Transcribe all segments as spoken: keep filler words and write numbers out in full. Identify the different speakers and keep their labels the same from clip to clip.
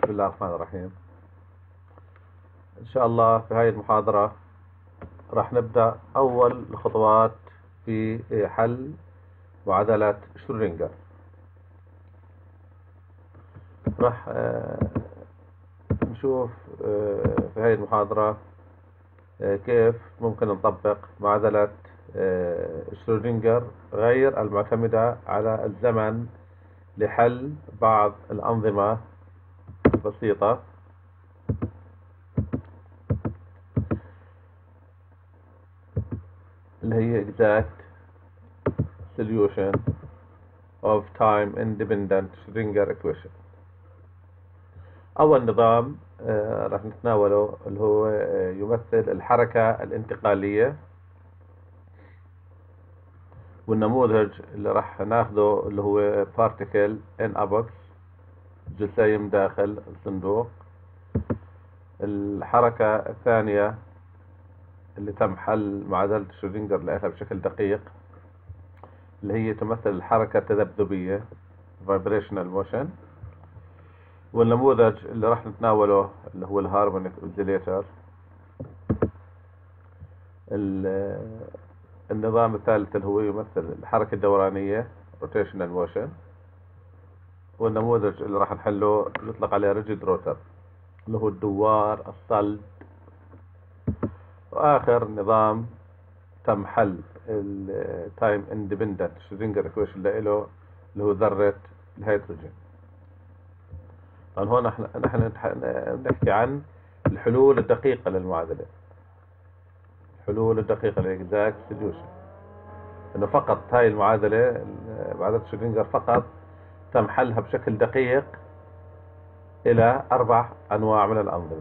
Speaker 1: بسم الله الرحمن الرحيم. إن شاء الله في هاي المحاضرة راح نبدأ أول الخطوات في حل معادلة شرودنجر. راح نشوف في هاي المحاضرة كيف ممكن نطبق معادلة شرودنجر غير المعتمدة على الزمن لحل بعض الأنظمة البسيطة اللي هي exact solution of time independent Schrödinger equation. أول نظام آه راح نتناوله اللي هو آه يمثل الحركة الانتقالية، والنموذج اللي راح ناخده اللي هو particle in a box، جسيم داخل الصندوق. الحركة الثانية اللي تم حل معادلة شرودنجر لها بشكل دقيق اللي هي تمثل الحركة التذبذبية vibrational motion. والنموذج اللي راح نتناوله اللي هو الهارمونيك اوزيليتر. النظام الثالث اللي هو يمثل الحركة الدورانية rotational motion. والنموذج اللي راح نحله يطلق عليه rigid rotor اللي هو الدوار الصلب. وآخر نظام تم حل التايم اندبندنت شرودنجر ايكويشن له اللي هو ذرة الهيدروجين. طبعا هون نحن نحكي عن الحلول الدقيقة للمعادلة، الحلول الدقيقة لإكزاكت سوليوشن. إنه فقط هاي المعادلة معادلة شرودنجر فقط تم حلها بشكل دقيق إلى أربع أنواع من الأنظمة.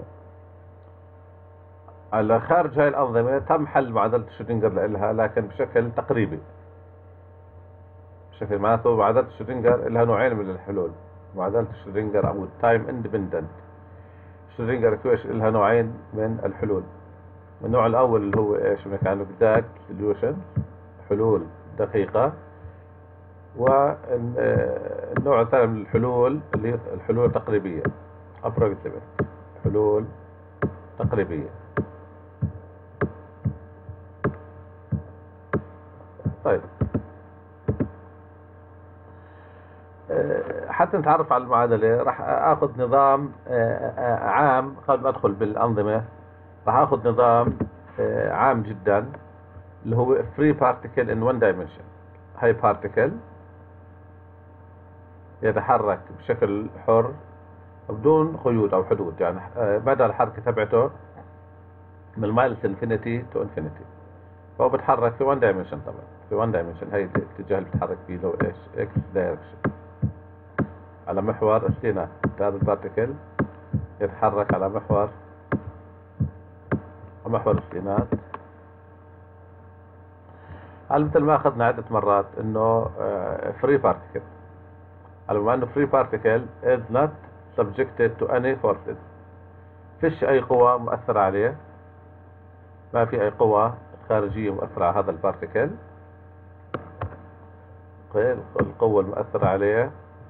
Speaker 1: على خارج هاي الأنظمة تم حل معادلة شرودنجر لها لكن بشكل تقريبي، بشكل معناته معادلة شرودنجر لها نوعين من الحلول. معادلة شرودنجر أو التايم اندبندنت شرودنجر ايكويشن لها نوعين من الحلول. النوع الأول اللي هو إيش بنحكي عنه exact solution، حلول دقيقة. والنوع الثاني من الحلول اللي هي الحلول التقريبية approximate، حلول تقريبية. طيب حتى نتعرف على المعادلة راح اخذ نظام عام قبل ما ادخل بالأنظمة. راح اخذ نظام عام جدا اللي هو free particle in one dimension. هاي particle يتحرك بشكل حر بدون قيود او حدود، يعني مدى الحركة تبعته من ماينس انفينيتي تو انفينيتي، فهو بتحرك في one dimension. طبعا في one dimension هاي الاتجاه اللي بتحرك فيه لو ايش x direction على محور السينات. هذا البارتيكل يتحرك على محور محور السينات. هل مثل ما اخذنا عدة مرات انه free particle، على ما انه free particle is not subjected to any forces، فيش اي قوة مؤثرة عليه، ما في اي قوة خارجية مؤثرة على هذا البارتيكل. القوة المؤثرة عليه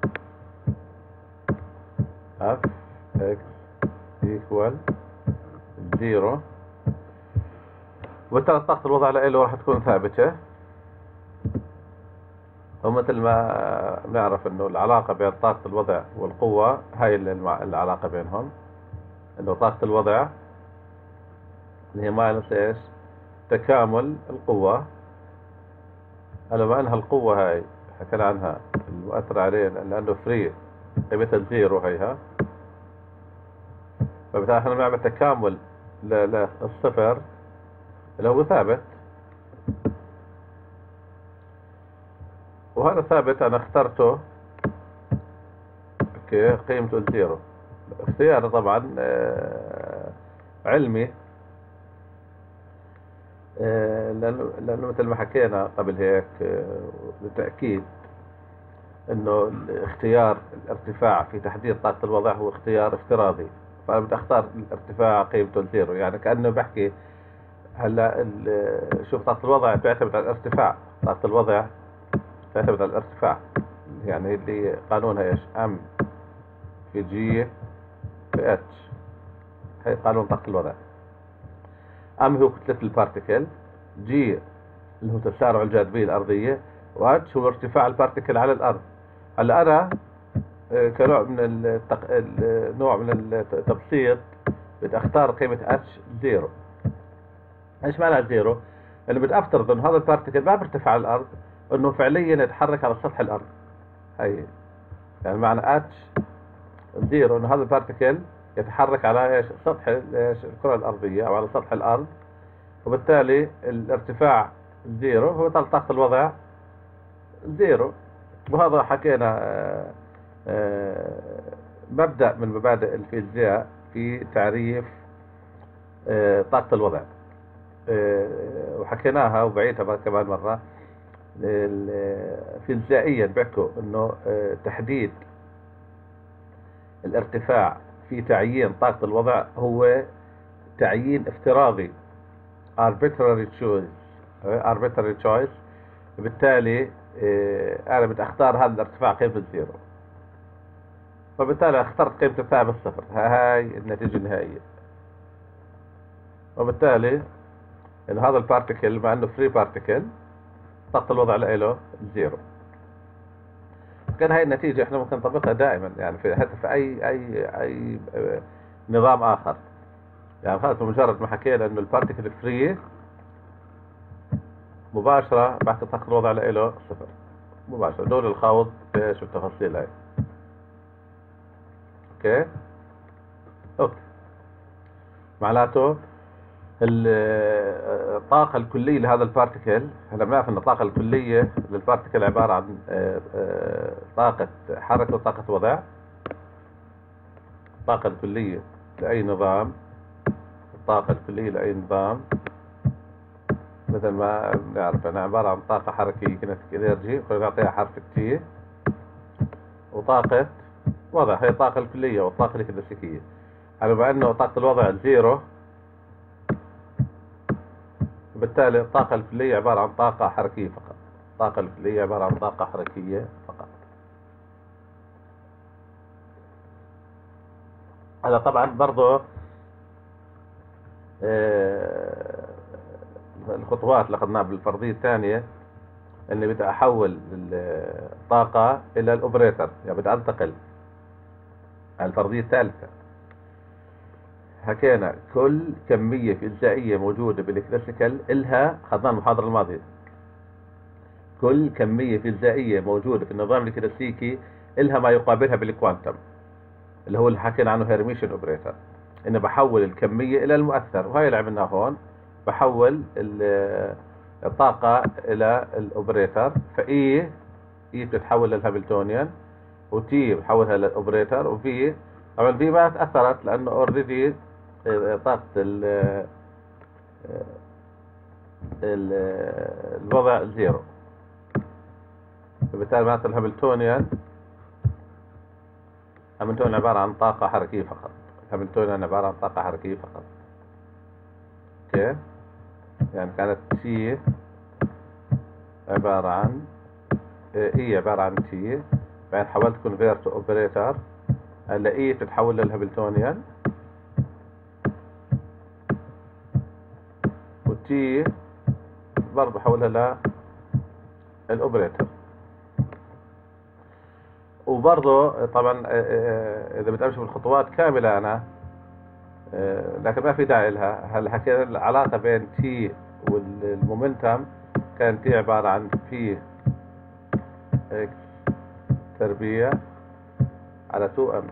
Speaker 1: F X equal zero، وبالتالي طاقة الوضع له راح تكون ثابتة. ومثل ما بنعرف انه العلاقة بين طاقة الوضع والقوة هاي العلاقة بينهم، انه طاقة الوضع اللي هي ماينس ايش تكامل القوة. على ما انها القوة هاي حكينا عنها المؤثرة عليه لانه فري قيمتها زيرو هيها، فبالتالي احنا بنعمل تكامل للصفر اللي هو ثابت، وهذا ثابت انا اخترته اوكي قيمته زيرو. اختياره طبعا علمي، لانه لانه مثل ما حكينا قبل هيك بالتأكيد انه اختيار الارتفاع في تحديد طاقة الوضع هو اختيار افتراضي، فانا بدي اختار الارتفاع قيمته زيرو. يعني كأنه بحكي هلا شوف طاقة الوضع تعتمد على الارتفاع، طاقة الوضع تعتمد على الارتفاع، يعني اللي قانونها ايش ام في جي في اتش، هي قانون طاقة الوضع. ام هو كتلة البارتيكل، جي اللي هو تسارع الجاذبية الأرضية، واتش هو ارتفاع البارتيكل على الأرض. هلا أنا كنوع من التق... نوع من التبسيط بدي اختار قيمة اتش زيرو. ايش معنى زيرو؟ اللي بدي افترض انه هذا البارتيكل ما بيرتفع على الارض، انه فعليا يتحرك على سطح الارض. هي يعني معنى اتش زيرو انه هذا البارتيكل يتحرك على ايش؟ سطح ايش؟ الكرة الارضية او على سطح الارض، وبالتالي الارتفاع زيرو، هو طاقة الوضع زيرو. وهذا حكينا آآ آآ مبدأ من مبادئ الفيزياء في تعريف طاقة الوضع، وحكيناها وبعيدها كمان مرة. فيزيائيا بيحكوا انه تحديد الارتفاع في تعيين طاقة الوضع هو تعيين افتراضي arbitrary choice arbitrary choice. بالتالي انا بدي اختار هذا الارتفاع قيمة زيرو، فبالتالي اخترت قيمة الثابت صفر. هاي النتيجة النهائية. وبالتالي إن هذا البارتيكل مع إنه فري بارتيكل طاقة الوضع له زيرو. كان هاي النتيجة إحنا ممكن نطبقها دائما، يعني في حتى في أي أي أي نظام آخر. يعني خلاص بمجرد ما حكينا إنه البارتيكل فري مباشرة بحكي طاقة الوضع له صفر مباشرة دون الخوض في شو التفاصيل هاي. أوكي أوكي معناته الطاقة الكلية لهذا البارتيكل، احنا بنعرف ان الطاقة الكلية للبارتيكل عبارة عن طاقة حركة وطاقة وضع. الطاقة الكلية لأي نظام الطاقة الكلية لأي نظام مثل ما بنعرف أنها عبارة عن طاقة حركية كينيتيك انرجي، ونعطيها حرف تي، وطاقة وضع هي الطاقة الكلية والطاقة الكلاسيكية. على بما أنه طاقة الوضع زيرو، وبالتالي الطاقة الكلية عبارة عن طاقة حركية فقط. الطاقة الكلية عبارة عن طاقة حركية فقط. هذا طبعا برضو الخطوات اللي أخذناها بالفرضية الثانية، اني بدي احول الطاقة الى الاوبريتر، يعني بدي انتقل على الفرضية الثالثة. حكينا كل كمية فيزيائية موجودة بالكلاسيكال إلها، أخذناها المحاضرة الماضية، كل كمية فيزيائية موجودة في النظام الكلاسيكي إلها ما يقابلها بالكوانتم، اللي هو اللي حكينا عنه هيرميشن اوبريتر. إنه بحول الكمية إلى المؤثر، وهي اللي عملناها هون. بحول الطاقة إلى الأوبريتر، فإي إي بتتحول للهاملتونيان، وتي بحولها للأوبريتر، وفي طبعا في ما تأثرت لأنه أوريدي طاقة ال الوضع زيرو، فبالتالي معناته الهاملتونيان الهاملتونيان عبارة عن طاقة حركية فقط. الهاملتونيان عبارة عن طاقة حركية فقط. اوكي، يعني كانت تي عبارة عن اي عبارة عن تي، بعدين حولت كونفيرت اوبريتر، هلا اي تتحول للهاملتونيان، وتي برضه حولها للاوبريتر. وبرضه طبعا اذا بدي امشي بالخطوات كاملة انا، لكن ما في داعي لها. هل حكينا العلاقة بين تي والمومنتم، كان تي عبارة عن بي اكس تربيع على تو ام،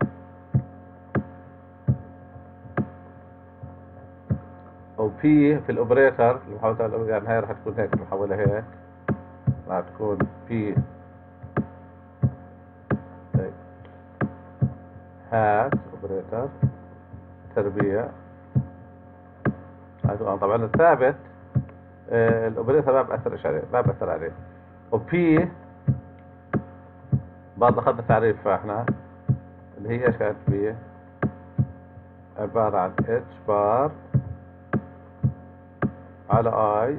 Speaker 1: او بي في الاوبريتر المحولة، يعني هاي راح تكون هيك المحولة هيك، راح تكون بي هات اوبريتر تربيع. طبعا الثابت آه الاوبريتر ما بأثرش عليه، ما بأثر عليه. وبي بعد اخذنا تعريف احنا اللي هي ايش كانت؟ بي عبارة عن اتش بار على اي،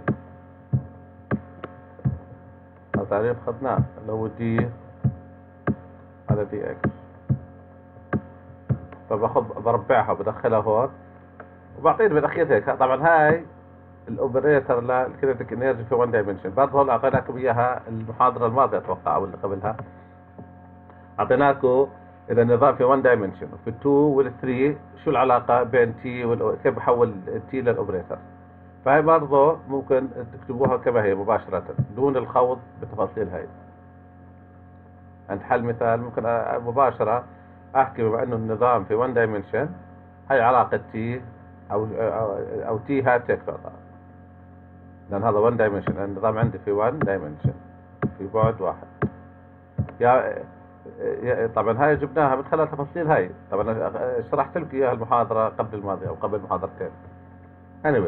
Speaker 1: هذا تعريف اخذناه اللي هو دي على دي اكس. فباخذ بربعها وبدخلها هون وبعطيني بالاخير هيك. طبعا هاي الاوبريتر للكينيتيك انرجي في وان دايمنشن. برضه هون اعطيناكم اياها المحاضره الماضيه اتوقع او اللي قبلها، اعطيناكم اذا النظام في وان دايمنشن وفي تو والثري شو العلاقه بين تي وال كيف بحول التي للاوبريتر. فهي برضه ممكن تكتبوها كما هي مباشره دون الخوض بتفاصيل هاي. عند حل مثال ممكن مباشره احكي بما انه النظام في وان دايمنشن هاي علاقه تي او او, أو تي هات تكتور، لان هذا وان دايمنشن، النظام عندي في وان دايمنشن في بعد واحد. يا طبعا هاي جبناها من خلال تفاصيل هاي. طبعا شرحت لك اياها المحاضره قبل الماضيه او قبل المحاضرتين. anyway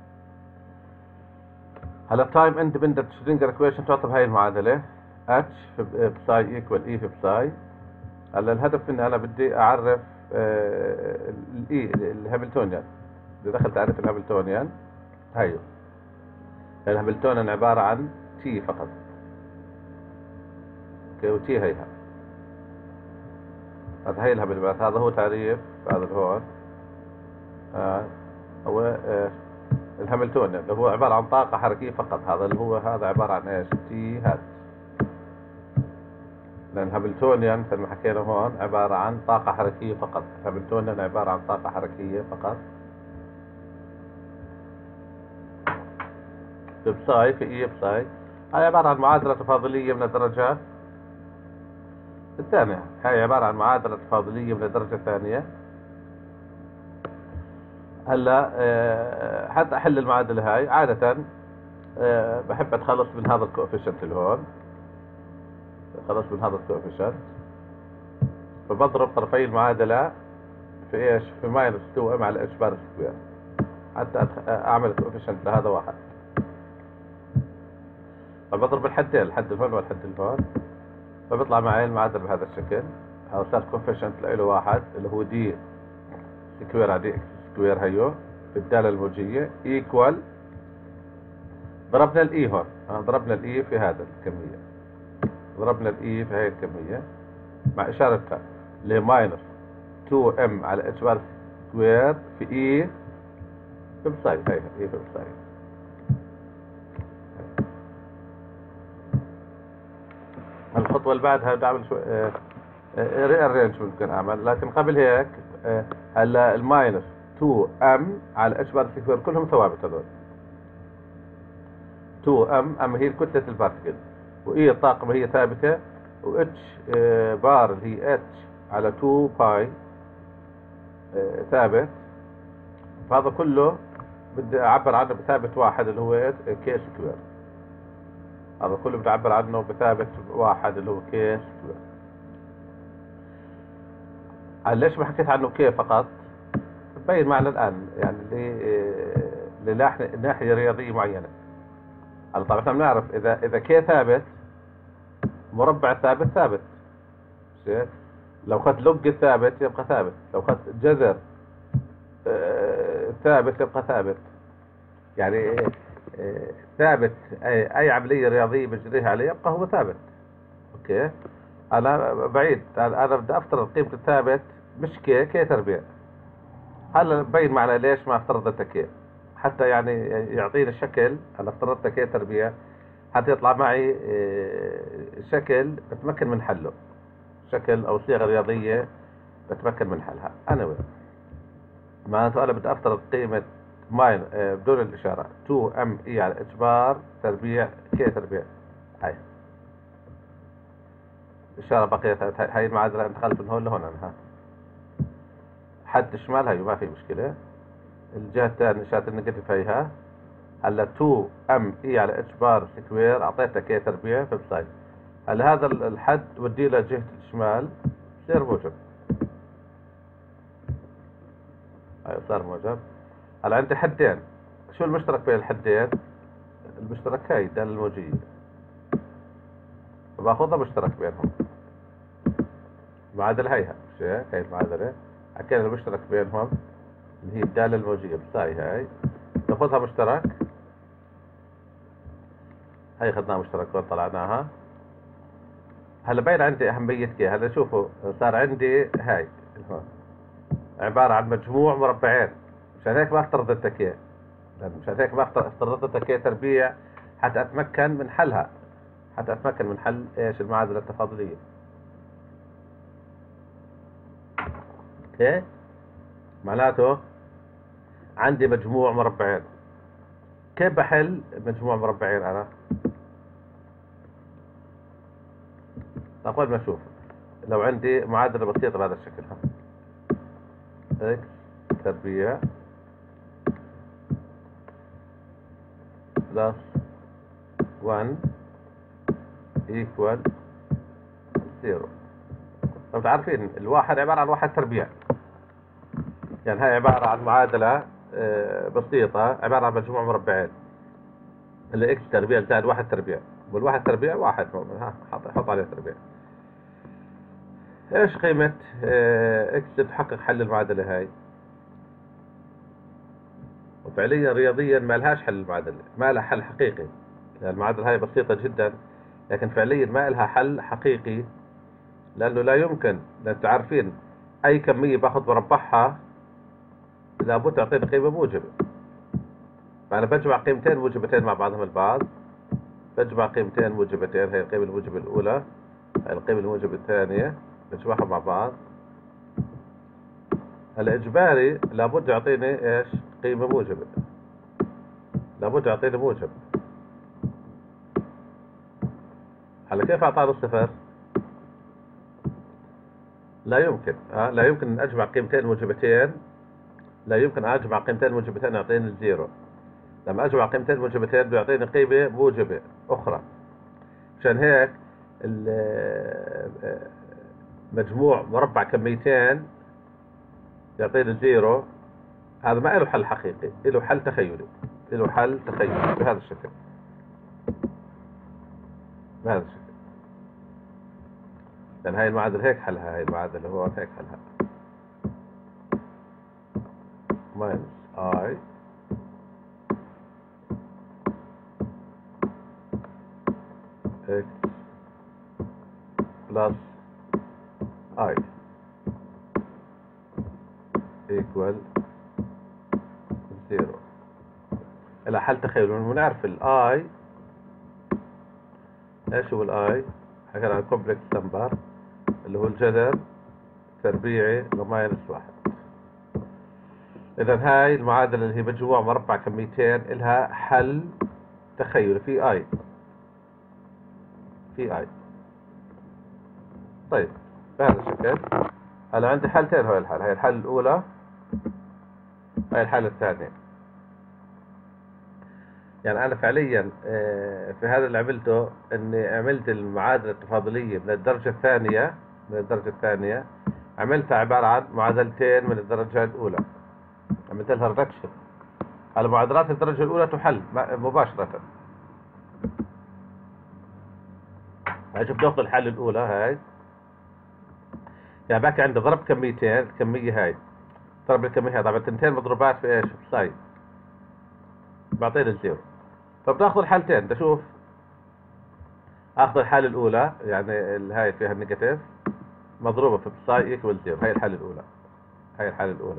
Speaker 1: هلا تايم اندبندنت شرينجر ايكويشن تعطي بهاي المعادله اتش في بساي ايكوال اي في بساي. هلا الهدف مني انا بدي اعرف الاي الهاملتونيان. اذا دخلت اعرف الهاملتونيان هاي الهاملتونيان عباره عن تي فقط. اوكي وتي هيها هذا هي الهاملتونيان. هذا هو تعريف هذا اللي هون آه هو آه الهاملتونيان اللي هو عباره عن طاقه حركيه فقط. هذا اللي هو هذا عباره عن ايش؟ تي هات. لأن الهاملتونيان مثل ما حكينا هون عبارة عن طاقة حركية فقط. الهاملتونيان عبارة عن طاقة حركية فقط في بساي في اي بساي. هاي عبارة عن معادلة تفاضلية من الدرجة الثانية. هاي عبارة عن معادلة تفاضلية من الدرجة الثانية. هلا أه حتى أحل المعادلة هاي عادة أه بحب أتخلص من هذا الكوفيشنت اللي هون. خلص من هذا الكوفيشنت فبضرب طرفي المعادلة في ايش؟ في ماينس تو ام على اتش بار سكوير حتى اعمل كوفيشنت لهذا واحد. فبضرب الحدين، الحد الهون والحد الهون، فبيطلع معي المعادلة بهذا الشكل. هذا صار كوفيشنت له واحد اللي هو دي سكوير على دي اكس سكوير هيو في الدالة الموجية ايكوال ضربنا الاي هون. ضربنا الاي في هذا الكمية، ضربنا الاي في هاي الكمية مع اشارتها اللي هي ماينس تو ام على اتش بار سكوير في اي في بساي. هاي اي في بساي. الخطوة اللي بعدها بدي اعمل شو ري ارينج ممكن اعمل، لكن قبل هيك اه هلا الماينس تو ام على اتش بار سكوير كلهم ثوابت هذول. تو ام ام هي كتلة البارتكل، واي الطاقة هي ثابتة، واتش بار اللي هي اتش على تو باي ثابت. فهذا كله بدي اعبر عنه بثابت واحد اللي هو كي سكوير. هذا كله بدي اعبر عنه بثابت واحد اللي هو كي سكوير. ليش ما حكيت عنه كي فقط؟ ببين معنا الان يعني لناحية رياضية معينة. هلا طبعا احنا بنعرف اذا اذا كي ثابت مربع ثابت ثابت. لو اخذت لوج ثابت يبقى ثابت، لو اخذت جذر آه ثابت يبقى ثابت. يعني آه ثابت اي, اي عملية رياضية بجريها عليه يبقى هو ثابت. اوكي انا بعيد، انا بدي افترض قيمة الثابت مش كي كي تربيع. هلا ببين معنا ليش ما افترضت كي حتى يعني يعطيني شكل. انا افترضت كي تربيع حتى يطلع معي شكل بتمكن من حله، شكل او صيغه رياضيه بتمكن من حلها. انا معناته انا بدي افترض قيمه ماين بدون الاشاره تو ام اي على اتش بار تربيع كي تربيع. هاي الاشاره بقيت هاي المعادله انتقلت من هون لهون. انا حد الشمال هاي ما في مشكله. الجهه الثانيه اشاره النيجاتيف هيها. هلا تو ام اي على اتش بار سكوير اعطيتها كي تربيع في بساي. هلا هذا الحد ودي له جهة الشمال صار موجب. هاي صار موجب. هلا عندي حدين، شو المشترك بين الحدين؟ المشترك هاي الدالة الموجية، باخذها مشترك بينهم. المعادلة هيها مش هيك؟ هاي المعادلة حكينا المشترك بينهم اللي هي الدالة الموجية بساي. هاي ناخذها مشترك. هاي اخذناها مشترك وطلعناها. هلا باين عندي اهمية كي. هلا شوفوا صار عندي هاي هون عبارة عن مجموع مربعين، مشان هيك ما افترضت اياه، لأن مشان هيك ما افترضت اياه تربيع حتى اتمكن من حلها، حتى اتمكن من حل ايش المعادلة التفاضلية. اوكي، معناته عندي مجموع مربعين، كيف بحل مجموع مربعين انا؟ قبل ما اشوف، لو عندي معادلة بسيطة بهذا الشكل، اكس تربيع بلس واحد ايكوال صفر. طب عارفين الواحد عبارة عن واحد تربيع، يعني هاي عبارة عن معادلة بسيطة عبارة عن مجموع مربعين، اللي اكس تربيع زائد واحد تربيع، والواحد تربيع واحد، ها حط عليه تربيع. ايش قيمة اكس تحقق حل المعادلة هاي؟ وفعليا رياضيا ما لهاش حل المعادلة، ما لها حل حقيقي، المعادلة هاي بسيطة جدا، لكن فعليا ما لها حل حقيقي، لأنه لا يمكن، لأن تعرفين أي كمية باخذ مربعها لابد تعطيني قيمة موجبة، فأنا بجمع قيمتين موجبتين مع بعضهم البعض، بجمع قيمتين موجبتين، هي القيمة الموجبة الأولى، هي القيمة الموجبة الثانية، بجمعها مع بعض. الإجباري لابد يعطيني إيش؟ قيمة موجبة، لابد يعطيني موجب. هلا كيف أعطاني الصفر؟ لا يمكن، أه؟ لا يمكن أن أجمع قيمتين موجبتين، لا يمكن أجمع قيمتين موجبتين يعطيني الزيرو، لما أجمع قيمتين موجبتين بيعطيني قيمة موجبة أخرى، عشان هيك مجموع مربع كميتين يعطيني زيرو، هذا ما له حل حقيقي، له حل تخيلي، له حل تخيلي بهذا الشكل، بهذا الشكل. لأن هاي المعادلة هيك حلها، هاي المعادلة هو هيك حلها، ماينس اي اكس بلس اي ايكوال زيرو. إلى حل تخيلي، ونعرف الاي ايش هو الاي؟ حكينا عن كومبلكس نمبر اللي هو الجذر تربيعي لماينس واحد. إذا هاي المعادلة اللي هي مجموع مربع كميتين إلها حل تخيلي في اي، في اي. طيب بهذا الشكل، هلا عندي حالتين، هاي الحالة، هاي الحالة الأولى، هاي الحالة الثانية. يعني أنا فعليا في هذا اللي عملته إني عملت المعادلة التفاضلية من الدرجة الثانية، من الدرجة الثانية عملتها عبارة عن معادلتين من الدرجة الأولى، عملت لها ريدكشن. على معادلات الدرجة الأولى تحل مباشرة. هاي شوف ناخذ الحالة الأولى، هاي يعني باقي عندي ضرب كميتين، الكمية هاي ضرب الكمية هاي، طبعا تنتين مضروبات في ايش؟ في ساين، بعطيني الزيرو. طب ناخذ الحالتين، تشوف اخذ الحالة الأولى، يعني هاي فيها النيجاتيف مضروبة في ساي ايكوال زيرو، هاي الحالة الأولى، هاي الحالة الأولى.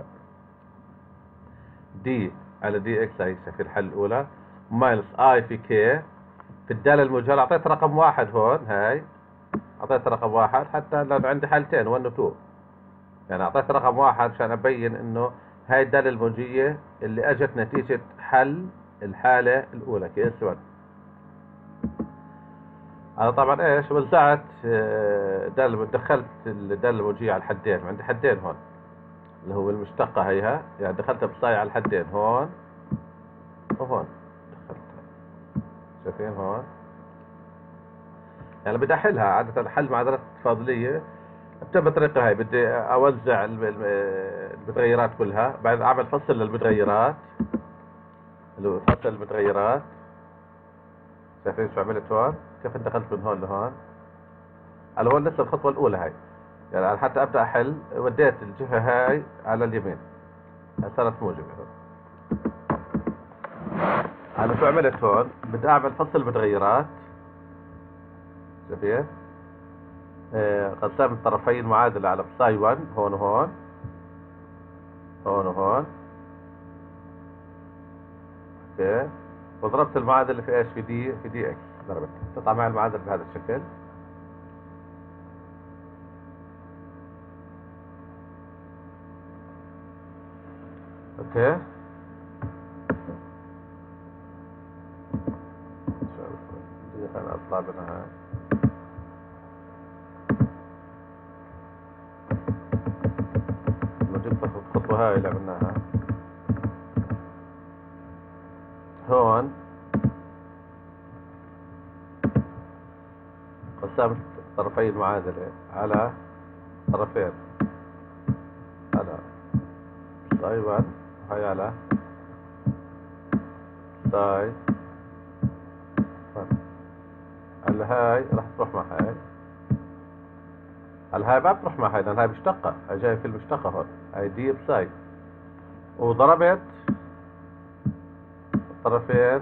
Speaker 1: دي على دي اكس هاي في الحالة الأولى، ماينس اي في كي في الدالة الموجهة، اعطيت رقم واحد هون، هاي اعطيت رقم واحد حتى لو عندي حالتين واحد و اثنين، يعني اعطيت رقم واحد عشان ابين انه هاي الدالة الموجية اللي اجت نتيجة حل الحالة الاولى كي اس واحد. انا طبعا ايش وزعت دالة، دخلت الدالة الموجية على الحدين، عندي حدين هون اللي هو المشتقة هيها، يعني دخلتها بصاي على الحدين هون وهون، دخلتها شايفين هون. يعني بدي احلها عادة، حل معادلات تفاضلية ابتدى بالطريقة هاي، بدي اوزع المتغيرات كلها، بعد اعمل فصل للمتغيرات، اللي هو فصل المتغيرات. شايفين شو عملت هون؟ كيف دخلت من هون لهون؟ على هون لسه الخطوة الأولى هاي، يعني حتى ابدا احل وديت الجهة هاي على اليمين، صارت موجبة. انا شو عملت هون؟ بدي اعمل فصل المتغيرات، شايفين؟ قسمت طرفي المعادلة على بساي واحد هون وهون، هون وهون. اوكي، وضربت المعادلة في ايش؟ في دي في دي اكس، ضربت تطلع معي المعادلة بهذا الشكل. اوكي، خلينا اطلع منها. نجيب الخطوة هاي اللي عملناها هون. قسمت طرفي المعادلة على طرفين، على ساي واحد هاي على ساي على هاي راح تروح مع هاي، على هاي ما بتروح مع هاي لأن هاي مشتقة، هاي جاي في المشتقة هون، هاي دي بساي. وضربت الطرفين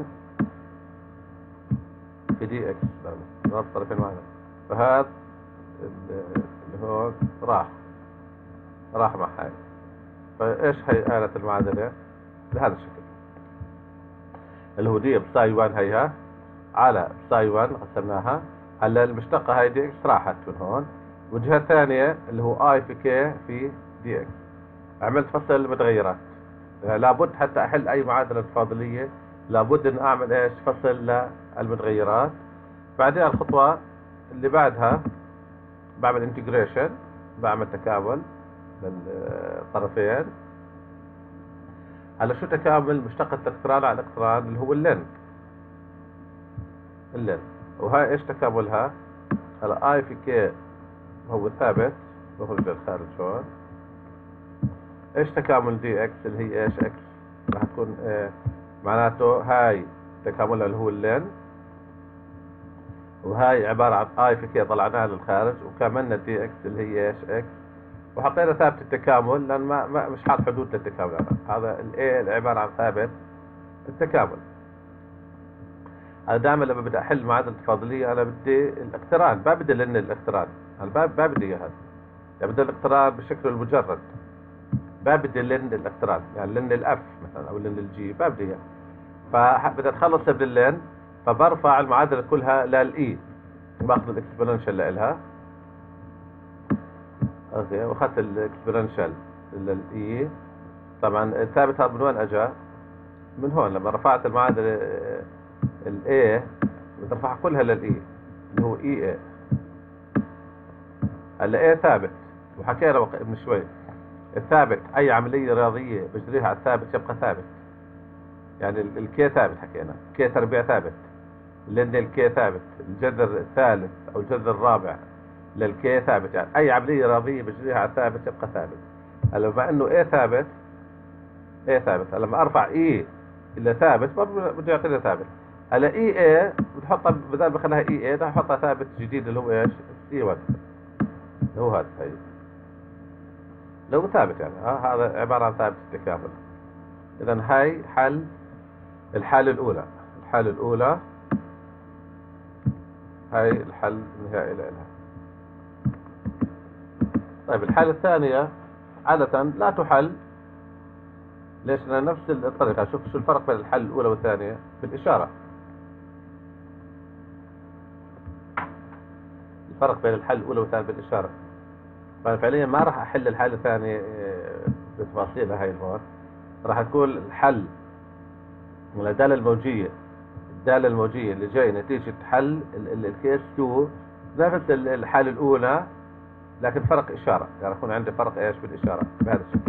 Speaker 1: في دي اكس، ضربت طرفين معنا، فهذا اللي هو راح راح مع هاي. فايش هي آلة المعادلة؟ بهذا الشكل اللي هو دي بساي واحد هيها على بساي واحد قسمناها. هلا المشتقة هاي دي اكس راحت من هون، والجهة الثانية اللي هو اي في كي في دي اكس. عملت فصل المتغيرات. لابد حتى احل اي معادلة تفاضلية لابد ان اعمل ايش؟ فصل للمتغيرات. بعدين الخطوة اللي بعدها بعمل انتجريشن، بعمل تكامل للطرفين. هلا شو تكامل؟ مشتقة الاقتران على الاقتران اللي هو اللين اللين. وهاي ايش تكاملها؟ هلا اي في كي هو ثابت بخرج للخارج هون. ايش تكامل دي اكس اللي هي ايش؟ اكس راح تكون ايه؟ معناته هاي تكاملها اللي هو اللين، وهاي عبارة عن اي في كي طلعناها للخارج، وكملنا دي اكس اللي هي ايش؟ اكس، وحطينا ثابت التكامل لان ما, ما مش حاط حدود للتكامل. هذا الاي عبارة عن ثابت التكامل. انا دائما لما بدي احل معادلة تفاضلية انا بدي الاقتران، ما بدي لن الاقتران، انا ما بدي اياه، يعني بدي الاقتران بشكله المجرد، ما بدي لن الاقتران، يعني لن الاف مثلا او لن الجي ما بدي اياه. فبدي اتخلص من اللن، فبرفع المعادلة كلها للاي، باخذ الاكسبوننشال لها. اوكي، واخذت الاكسبوننشال للاي. طبعا الثابت هذا من وين اجى؟ من هون لما رفعت المعادلة الاي بدي ارفعها كلها للاي اللي هو اي اي. هلا اي ثابت، وحكينا من شوي الثابت اي عملية رياضية بجريها على الثابت يبقى ثابت. يعني الكي ثابت، حكينا كي تربيع ثابت، لان الكي ثابت، الجذر الثالث او الجذر الرابع للكي ثابت، يعني اي عملية رياضية بجريها على الثابت يبقى ثابت. هلا بما انه اي ثابت اي ثابت، لما ارفع اي الى ثابت بده يعطيني ثابت. هلا اي اي بدي احطها بدل ما اخليها اي اي بدي احطها ثابت جديد اللي هو ايش؟ سي واحد اللي هو هذا. هي لو ثابت يعني ها، هذا عبارة عن ثابت التكامل. اذا هاي حل الحالة الاولى. الحالة الاولى هاي الحل النهائي لها. طيب الحالة الثانية عادة لا تحل. ليش؟ لأن نفس الطريقة. شوف شو الفرق بين الحل الأولى والثانية في الإشارة. الفرق بين الحل الأولى والثانية بالإشارة. ففعليا ما راح أحل الحالة الثانية بتفاصيلها هاي هون. راح تكون الحل من الدالة الموجية. الدالة الموجية اللي جاي نتيجة حل الكيس اثنين نفس الحالة الأولى لكن فرق إشارة. يعني يكون عندي فرق إيش بالإشارة بهذا الشكل.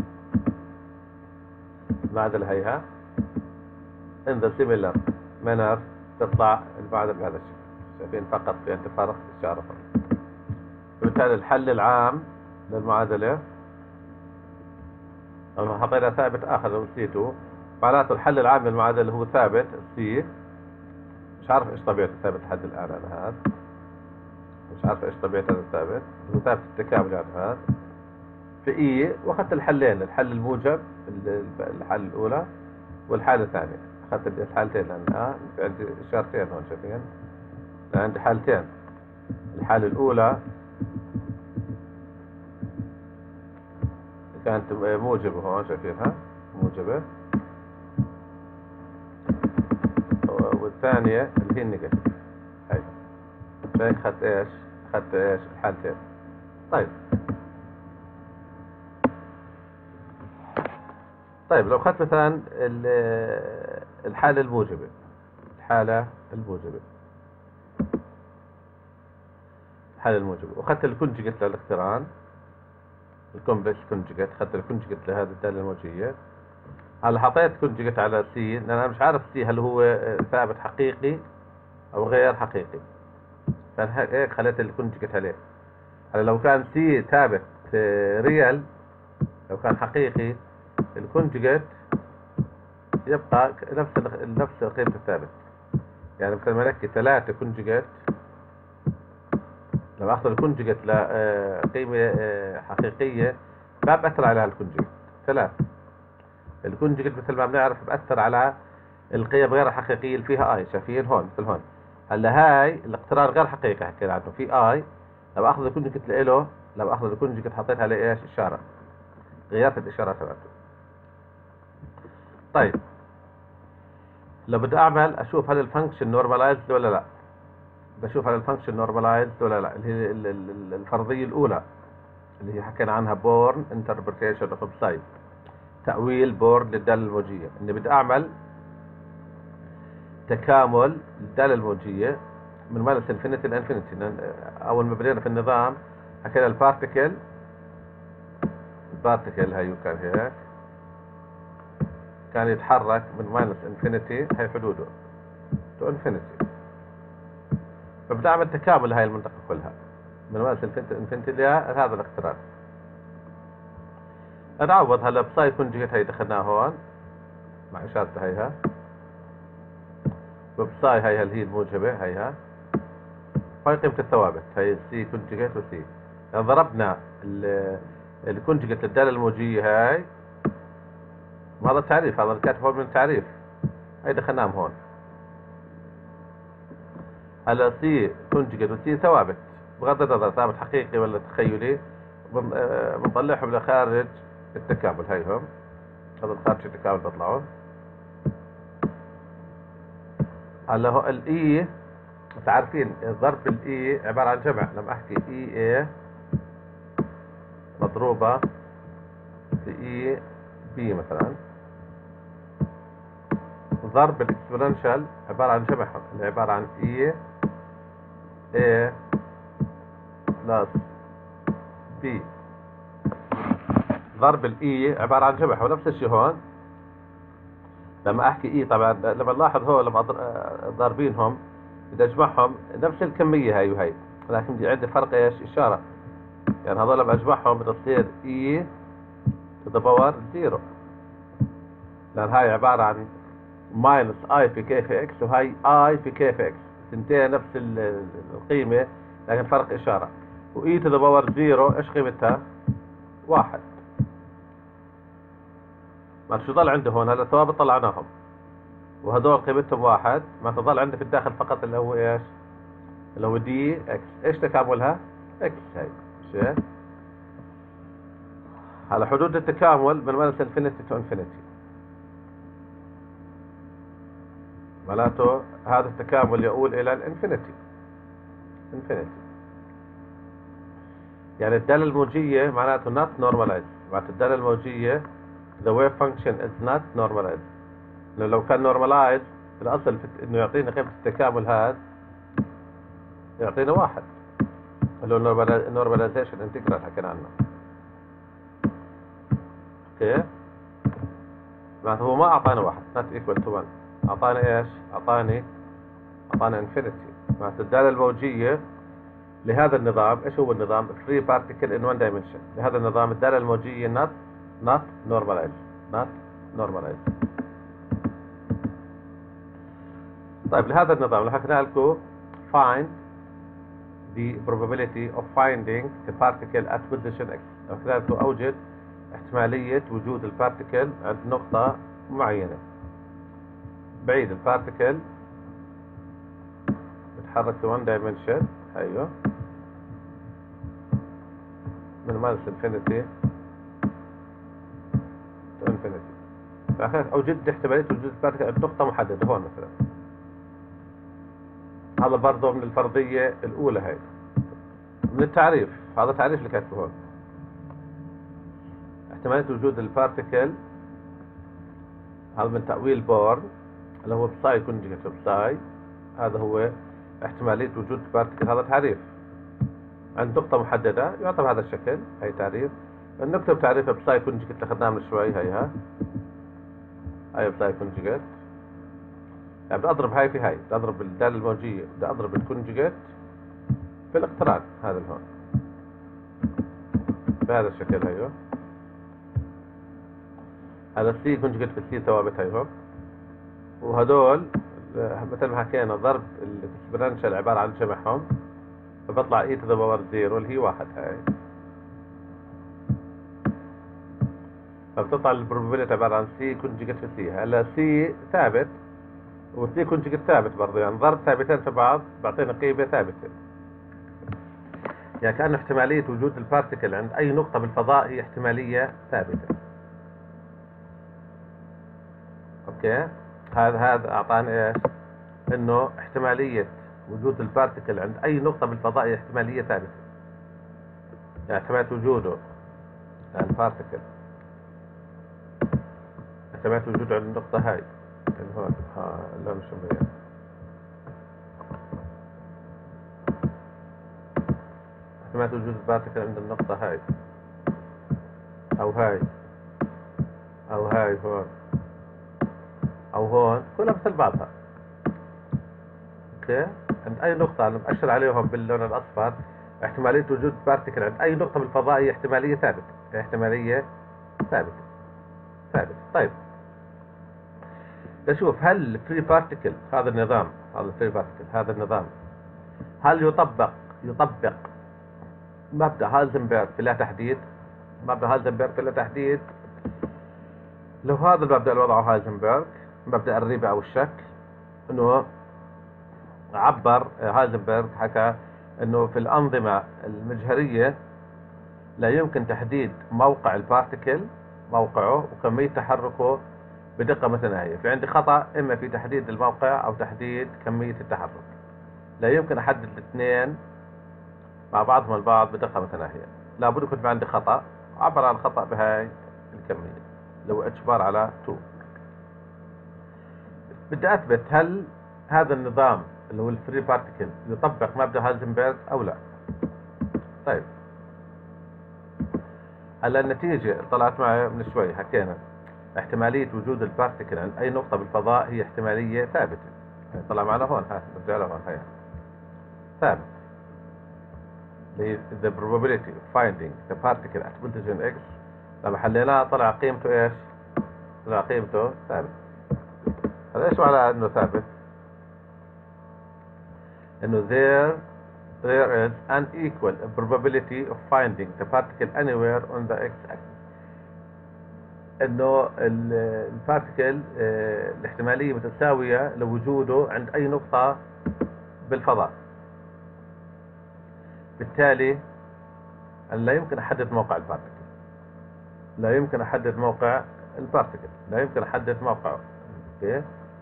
Speaker 1: المعادلة هيها in the similar manner تطلع المعادلة بهذا الشكل. شايفين فقط في عندي فرق إشارة فقط. وبالتالي الحل العام للمعادلة لو حطينا ثابت آخر لو سي اثنين معناته الحل العام للمعادلة هو ثابت سي. مش عارف إيش طبيعة الثابت لحد الآن أنا هذا. مش عارف إيش طبيعة هذا الثابت. هو ثابت التكامل يعني هذا. في إي وأخذت الحلين، الحل الموجب الحالة الأولى والحالة الثانية. أخذت الحالتين لأن آه عندي إشارتين هون شايفين. عندي حالتين. الحالة الأولى كانت موجبة هون شايفينها موجبة، والثانية اللي هي النيجاتيف. هاي هيك أخذت إيش؟ أخذت إيش؟ الحالتين. طيب طيب لو أخذت مثلا الحالة الموجبة، الحالة الموجبة الحالة الموجبة وأخذت الكونجكت للاقتران، الكومبلكس كونجكت، أخذت الكونجكت لهذه الدالة الموجية. هلا حطيت كونجكت على سي، لأن أنا مش عارف سي هل هو ثابت حقيقي أو غير حقيقي، فهيك خليت الكونجكت عليه. هلا لو كان سي ثابت ريال، لو كان حقيقي، الكونجكت يبقى نفس نفس قيمة الثابت. يعني مثل ما نحكي ثلاثة كونجكت، لما أخذ الكونجكت لقيمة حقيقية ما بأثر على الكونجكت. ثلاثة الكونجكت مثل ما بنعرف بأثر على القيم غير الحقيقية اللي فيها اي، شايفين هون مثل هون. هلا هاي الاقتران غير حقيقي حكينا عنه في اي، لما اخذ الكونجكت له، لما اخذ الكونجكت حطيت عليه ايش؟ اشارة، غيرت الاشارة تبعته. طيب لو بدي اعمل اشوف هل الفانكشن نورماليزد ولا لا، بشوف هل الفانكشن نورماليزد ولا لا، اللي هي الفرضية الاولى اللي هي حكينا عنها بورن انتربريتيشن اوف سايد، تأويل بورن للدالة الموجية. اني بدي اعمل تكامل الدالة الموجية من ماينس انفينيتي لانفينيتي. اول ما بدينا في النظام حكينا البارتيكل البارتيكل هيو كان هيك، كان يتحرك من ماينس انفينيتي، هي حدوده تو انفينيتي، فبدي اعمل تكامل لهي المنطقة كلها من ماينس انفينيتي لهذا الاقتران. نعوض هلا بساي كونجكت هي دخلناها هون مع اشارتها هيها، وبساي هي اللي هي الموجبة هيها، هاي قيمة الثوابت هي سي كونجكت وسي. يعني ضربنا الكونجكت للدالة الموجية هاي، هذا التعريف، هذا الكاتب هون من التعريف، هاي دخلناهم هون. هلا سي كونجكت وسي ثوابت بغض النظر ثابت حقيقي ولا تخيلي، بنطلعهم لخارج التكامل. هيهم هذا خارج التكامل بطلعون. هلا هو الاي متعرفين ضرب الاي عبارة عن جمع، لما احكي اي اي مضروبة في اي بي مثلا، ضرب الاكسبوننشال عبارة عن جمعهم اللي عبارة عن اي اي بلس بي، ضرب الاي عبارة عن جمعهم. ونفس الشيء هون لما احكي اي، طبعا لما نلاحظ هون لما ضاربينهم بدي اجمعهم نفس الكمية هاي وهي، لكن بدي عندي فرق ايش؟ اشارة. يعني هذول لما اجمعهم بتصير اي to the power زيرو، لان هاي عبارة عن ماينس اي في كي في اكس، وهاي اي في كي في اكس، سنتين نفس القيمة لكن فرق اشارة. واي to the power زيرو ايش قيمتها؟ واحد. ما شو ضل عندي هون؟ هلا الثوابت طلعناهم وهذول قيمتهم واحد، ما تظل عندي في الداخل فقط اللي هو ايش؟ اللي هو دي اكس. ايش تكاملها؟ اكس. هاي مش هيك؟ على حدود التكامل من ماينس انفينيتي تو انفينيتي، معناته هذا التكامل يؤول الى الانفينيتي. انفينيتي يعني الدالة الموجية معناته not normalized، معناته الدالة الموجية the wave function is not normalized. لو كان normalized الأصل إنه يعطينا قيمة التكامل هذا، يعطينا واحد اللي هو normalization integral حكينا عنه. اوكي، معناته هو ما أعطانا واحد not equal to one، أعطانا إيش؟ أعطاني أعطانا infinity. معناته الدالة الموجية لهذا النظام، إيش هو النظام؟ free particle in one dimension. لهذا النظام الدالة الموجية not not normalized not normalized. طيب لهذا النظام لو حكينا لكم find the probability of finding the particle at position x، لو حكينا لكم أوجد احتمالية وجود البارتيكل عند نقطة معينة، بعيد البارتيكل بتحرك في one dimension، أيوه من ماينس انفينيتي أوجد احتمالية وجود البارتكل عند نقطة محددة هون مثلا. هذا برضه من الفرضية الأولى هاي من التعريف، هذا تعريف اللي كاتبه هون. احتمالية وجود البارتكل هذا من تأويل بورن اللي هو بساي كونجكت بساي، هذا هو احتمالية وجود البارتكل، هذا تعريف عند نقطة محددة يعطى بهذا الشكل. هي تعريف، نكتب تعريف بساي كونجكت اللي أخذناه من شوي. هي ها هاي بساي كونجكت، يعني بدي أضرب هاي في هاي، بدي أضرب الدالة الموجية، بدي أضرب الكونجكت في الاقتران هذا هون بهذا الشكل. هيو هذا سي كونجكت في السي ثوابت هي هون، وهدول مثل ما حكينا ضرب الاكسبرنشال عبارة عن جمعهم، فبطلع اي تو ذا باور زيرو اللي هي واحد. هاي فبتطلع البروبابيلتي عبارة عن سي كونجكت في سي. هلا سي ثابت وسي كونجكت ثابت برضه، يعني ضرب ثابتين في بعض بعطينا قيمة ثابتة. يعني كأنه احتمالية وجود البارتكل عند أي نقطة بالفضاء هي احتمالية ثابتة. اوكي، هذا هذا أعطانا ايش؟ إنه احتمالية وجود البارتكل عند أي نقطة بالفضاء هي احتمالية ثابتة. يعني احتمالية وجوده يعني البارتكل، احتمالية وجوده عند النقطة هاي اللي هون ها اللون الشمالي، احتمالية وجود البارتكل عند النقطة هاي أو هاي أو هاي هون أو هون، كلها مثل بعضها. اوكي، عند أي نقطة أنا مأشر عليهم باللون الأصفر احتمالية وجود بارتكل عند أي نقطة بالفضاء هي احتمالية ثابتة، هي احتمالية ثابتة ثابتة. طيب نشوف هل الفري بارتكل هذا النظام، هذا الفري بارتكل هذا النظام هل يطبق يطبق مبدأ هايزنبرغ بلا تحديد؟ مبدأ هايزنبرغ بلا تحديد، لو هذا المبدأ اللي وضعه هايزنبرغ، مبدأ الريبة أو الشك، إنه عبر هايزنبرغ حكى إنه في الأنظمة المجهرية لا يمكن تحديد موقع البارتكل، موقعه وكمية تحركه بدقة متناهية. في عندي خطأ إما في تحديد الموقع أو تحديد كمية التحرك، لا يمكن أحدد الاثنين مع بعضهم البعض بدقة متناهية، لابد يكون في عندي خطأ، عبر عن الخطأ بهاي الكمية لو اتش بار على اثنين. بدي أثبت هل هذا النظام اللي هو الفري بارتكل يطبق مبدأ هايزنبرغ أو لا. طيب هلا النتيجة طلعت معي من شوي، حكينا احتمالية وجود البارتكل عند أي نقطة بالفضاء هي احتمالية ثابتة. طلع معنا هون، ها نرجع له هون، هي ثابت. the probability of finding the particle at position x لما حليناها طلع قيمته ايش؟ طلع قيمته ثابت. هذا ايش معنى انه ثابت؟ انه there there is an equal probability of finding the particle anywhere on the x-axis. انه البارتكل الاحتمالية متساوية لوجوده عند اي نقطة بالفضاء. بالتالي لا يمكن احدد موقع البارتكل، لا يمكن احدد موقع البارتكل، لا يمكن احدد موقعه. اوكي،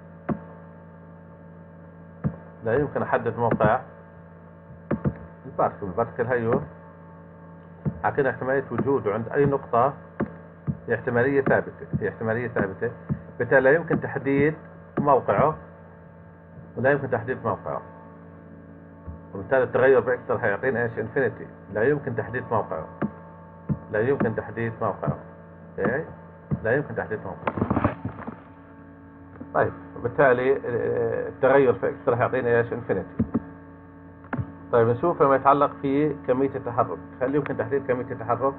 Speaker 1: لا يمكن احدد موقع البارتكل. البارتكل هيو حكينا احتمالية وجوده عند اي نقطة هي احتمالية ثابتة، هي احتمالية ثابتة، بالتالي لا يمكن تحديد موقعه ولا يمكن تحديد موقعه، وبالتالي التغير بإكس حيعطينا ايش؟ انفينيتي. لا يمكن تحديد موقعه، لا يمكن تحديد موقعه. اوكي، لا يمكن تحديد موقعه. طيب وبالتالي التغير في اكس راح يعطينا ايش؟ انفينيتي. طيب نشوف فيما يتعلق في كمية التحرك، هل يمكن تحديد كمية التحرك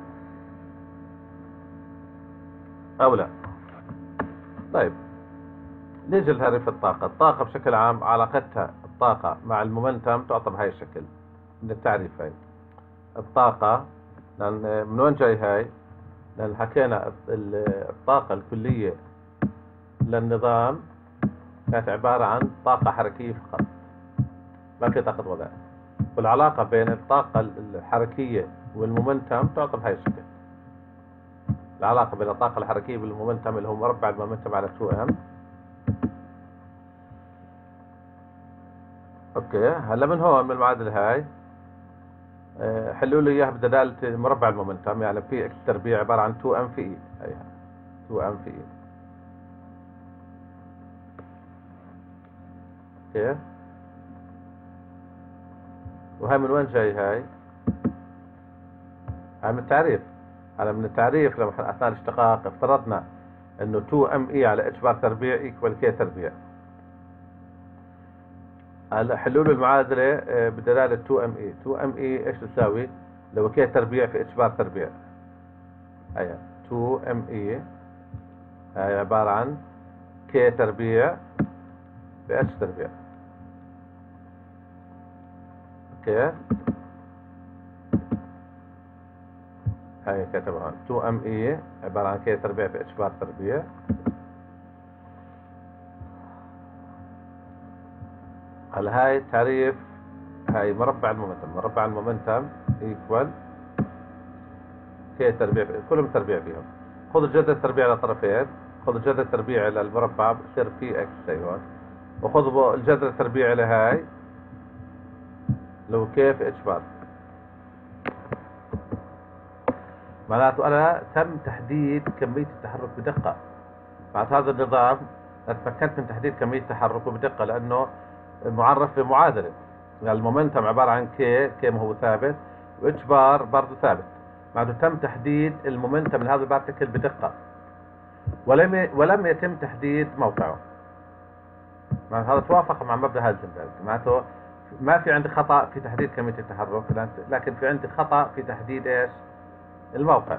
Speaker 1: أو لا؟ طيب نيجي لتعريف الطاقة. الطاقة بشكل عام علاقتها الطاقة مع المومنتم تعطى بهاي الشكل من التعريف. هاي الطاقة لأن من وين جاي هاي؟ لأن حكينا الطاقة الكلية للنظام كانت عبارة عن طاقة حركية فقط، ما في طاقة وضع، والعلاقة بين الطاقة الحركية والمومنتم تعطى بهاي الشكل. العلاقة بين الطاقة الحركية بالمومنتم اللي هو مربع المومنتم على تو ام. اوكي، هلا من هون من المعادلة هاي حلوا لي اياها بدلالة مربع المومنتم، يعني في اكس تربيع عبارة عن تو ام في اي، هي تو ام في اي. اوكي، وهي من وين جاي هاي؟ هاي من التعريف. هلا من التعريف لما اثناء الاشتقاق افترضنا انه تو ام اي على اتش بار تربيع ايكوال كي تربيع. هلا حلول المعادلة بدلالة تو ام اي. تو ام اي ايش تساوي؟ لو كي تربيع في اتش بار تربيع. هي تو ام اي هاي عبارة عن كي تربيع في اتش تربيع. اوكي، هاي كتبها هون تو ام اي عبارة عن كي تربيع في اتش بار تربيع. هلا هاي تعريف، هاي مربع المومنتم. مربع المومنتم ايكوال كي تربيع، كلهم تربيع فيهم. خذ الجذر التربيع على طرفين، خذ الجذر التربيع على المربع بصير في اكس هي هون، وخذ الجذر التربيع على هاي لو كيف اتش بار. معناته انا تم تحديد كمية التحرك بدقة. بعد هذا النظام تمكنت من تحديد كمية التحرك بدقة لانه معرف بمعادلة. يعني المومنتم عبارة عن كي، كي ما هو ثابت، واتش بار برضه ثابت. معناته تم تحديد المومنتم لهذا البارتكل بدقة، ولم ولم يتم تحديد موقعه. معناته هذا توافق مع مبدأ هايزنبرغ. معناته ما في عندي خطأ في تحديد كمية التحرك، لكن في عندي خطأ في تحديد ايش؟ الموقع.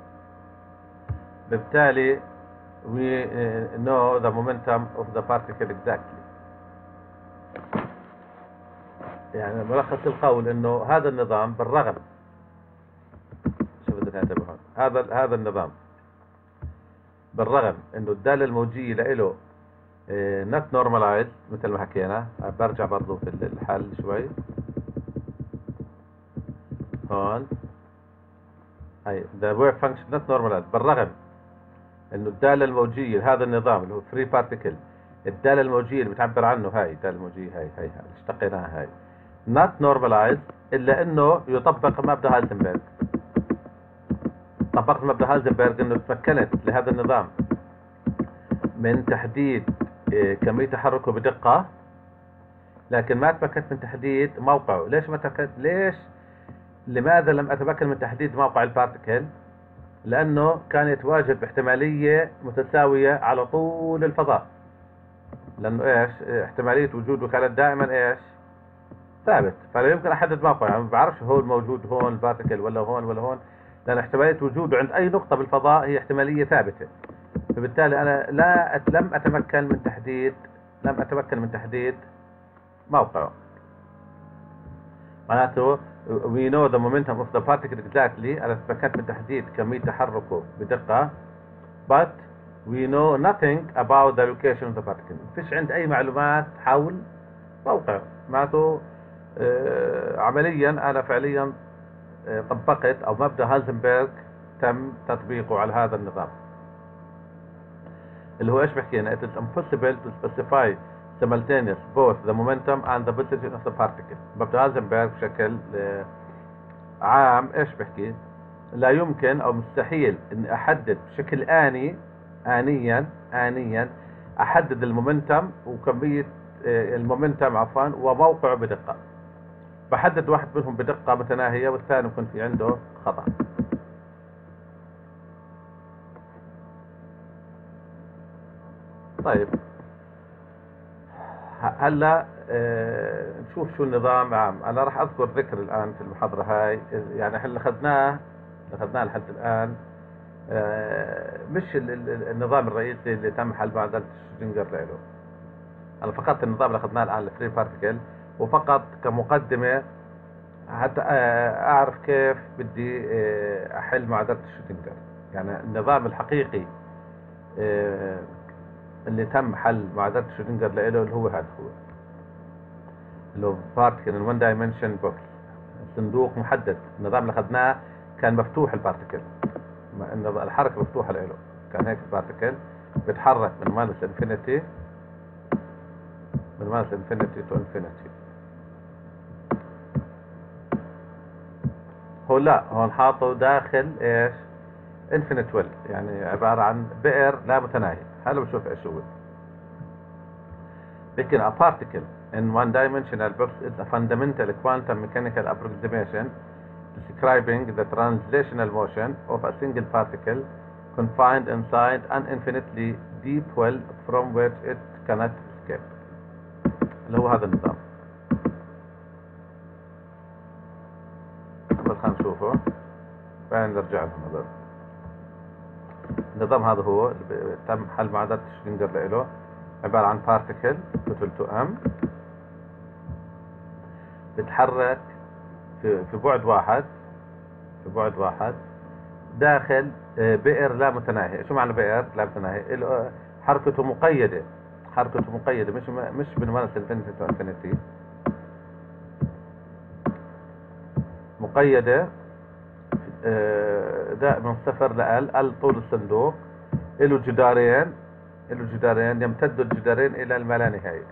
Speaker 1: بالتالي we know the momentum of the particle exactly. يعني ملخص القول انه هذا النظام بالرغم، شوف بدك انتبه هون، هذا هذا النظام بالرغم انه الدالة الموجية له not normalized مثل ما حكينا. برجع برضو في الحل شوي هون. هاي the wave function not normalized. بالرغم انه الدالة الموجية لهذا النظام اللي هو free particle، الدالة الموجية اللي بتعبر عنه هاي الدالة الموجية هاي هاي هاي اشتقيناها هاي not normalized، الا انه يطبق مبدأ هايزنبرغ. طبقت مبدأ هايزنبرغ انه تمكنت لهذا النظام من تحديد كمية تحركه بدقة، لكن ما تمكنت من تحديد موقعه. ليش ما تمكنت؟ ليش؟ لماذا لم اتمكن من تحديد موقع البارتكل؟ لانه كان يتواجد باحتمالية متساوية على طول الفضاء. لانه ايش؟ احتمالية وجوده كانت دائما ايش؟ ثابت. فلا يمكن احدد موقعه. يعني ما بعرفش هو الموجود هون البارتكل ولا هون ولا هون، لان احتمالية وجوده عند اي نقطة بالفضاء هي احتمالية ثابتة. فبالتالي انا لا أت... لم اتمكن من تحديد لم اتمكن من تحديد موقعه. معناته we know the momentum of the particle exactly. انا تمكنت من تحديد كمية تحركه بدقة، but we know nothing about the location of the particle. فيش عند اي معلومات حول موقعه. معناته آه عمليا انا فعليا آه طبقت او مبدأ هايزنبرغ تم تطبيقه على هذا النظام اللي هو ايش بحكينا؟ it is impossible to specify simultaneous both the momentum and the position of the particle. مبدأ هايزنبرغ بشكل عام ايش بحكي؟ لا يمكن او مستحيل ان احدد بشكل آني آنيا آنيا احدد المومنتم وكمية المومنتم عفوا وموقعه بدقة. بحدد واحد منهم بدقة متناهية والثاني يكون في عنده خطأ. طيب هلا اه نشوف شو النظام عام. انا راح اذكر ذكر الان في المحاضرة هاي، يعني احنا اللي اخذناه اللي اخذناه لحد الان اه مش النظام الرئيسي اللي تم حل معادلة شرودنجر له. انا فقط النظام اللي اخذناه الان الفري بارتيكل، وفقط كمقدمة حتى اه اعرف كيف بدي اه احل معادلة شرودنجر. يعني النظام الحقيقي اه اللي تم حل معادلة شرودنجر له اللي هو هذا هو اللي هو بارتيكل ان وان دايمنشن بوكس، صندوق محدد. النظام اللي اخذناه كان مفتوح البارتيكل، مع ان الحركة مفتوحة له، كان هيك بارتكل بيتحرك من ماينس انفينيتي من ماينس انفينيتي تو انفينيتي. هو لا، هون حاطه داخل ايش؟ انفينيت ويل، يعني عبارة عن بئر لا متناهي. هلا بشوف ايش هو. لكن a particle in one dimensional box is a fundamental quantum mechanical approximation describing the translational motion of a single particle confined inside an infinitely deep well from which it cannot escape. اللي هو هذا النظام. بس خلينا نشوفه بعدين نرجع لهم. هذا النظام هذا هو اللي تم حل معادلة شرينجر له، عبارة عن particle equal to m بتتحرك في في بعد واحد في بعد واحد داخل بئر لا متناهي. شو معنى بئر لا متناهي؟ حركته مقيدة حركته مقيدة مش مش من ماينس انفينيتي تو انفينيتي، مقيدة ده من صفر لال ال طول الصندوق، له جدارين له جدارين يمتد الجدارين الى الملانهاية.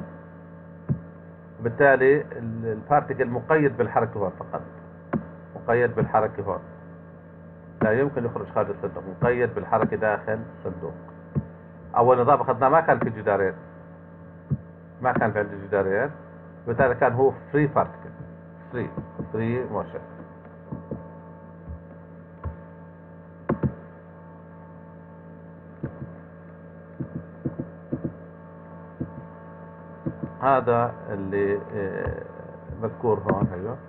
Speaker 1: بالتالي البارتيكل مقيد بالحركة هون فقط، مقيد بالحركة هون، لا يمكن يخرج خارج الصندوق، مقيد بالحركة داخل الصندوق. أول نظام أخذناه ما كان في جدارين، ما كان في عنده جدارين، بالتالي كان هو فري بارتيكل، فري فري موشن. هذا اللي مذكور هون. ايوه